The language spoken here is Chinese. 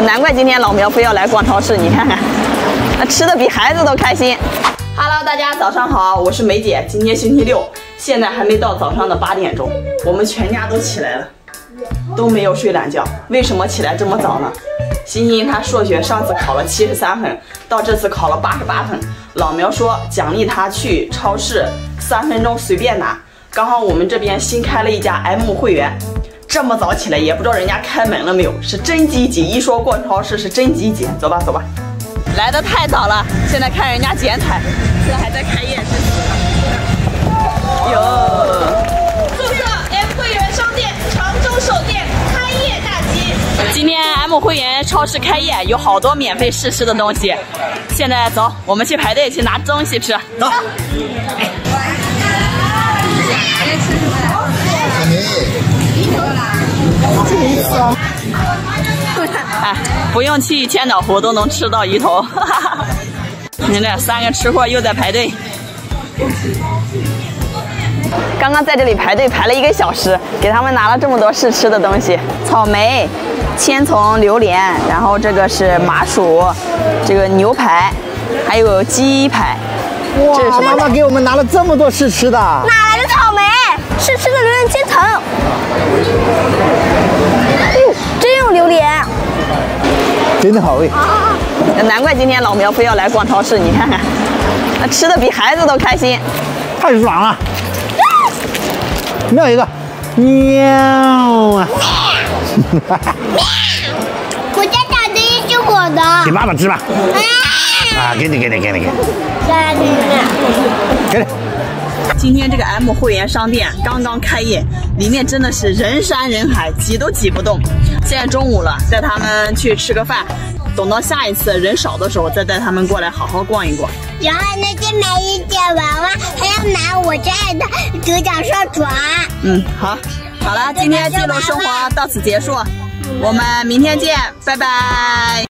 难怪今天老苗非要来逛超市，你看看，那吃的比孩子都开心。Hello， 大家早上好，我是梅姐。今天星期六，现在还没到早上的8点钟，我们全家都起来了，都没有睡懒觉。为什么起来这么早呢？欣欣她数学上次考了73分，到这次考了88分。老苗说奖励她去超市3分钟随便拿。刚好我们这边新开了一家 M 会员，这么早起来也不知道人家开门了没有，是真积极。一说逛超市是真积极，走吧走吧。来的太早了，现在看人家剪彩，这还在开业。哟，注册 M 会员商店常州首店开业大吉！今天 M 会员超市开业，有好多免费试吃的东西。现在走，我们去排队去拿东西吃。走。哎，不用去千岛湖都能吃到鱼头。你看这3个吃货又在排队。刚刚在这里排队排了1个小时，给他们拿了这么多试吃的东西：草莓、千层榴莲，然后这个是麻薯，这个牛排，还有鸡排。 哇，这是什么？妈妈给我们拿了这么多试吃的。 哪来的草莓？试吃的榴莲千层。真有榴莲， 真的好味。 难怪今天老苗非要来逛超市，你看看，那吃的比孩子都开心。 太爽了！喵一个，喵啊！ 我家打的也是我的。 给爸爸吃吧。啊，给你。给你。 今天这个 M 会员商店刚刚开业，里面真的是人山人海，挤都挤不动。现在中午了，带他们去吃个饭，等到下一次人少的时候再带他们过来好好逛一逛。 然后呢，再买一件娃娃，还要买我最爱的独角兽爪。 好了，今天记录生活到此结束，我们明天见，拜拜。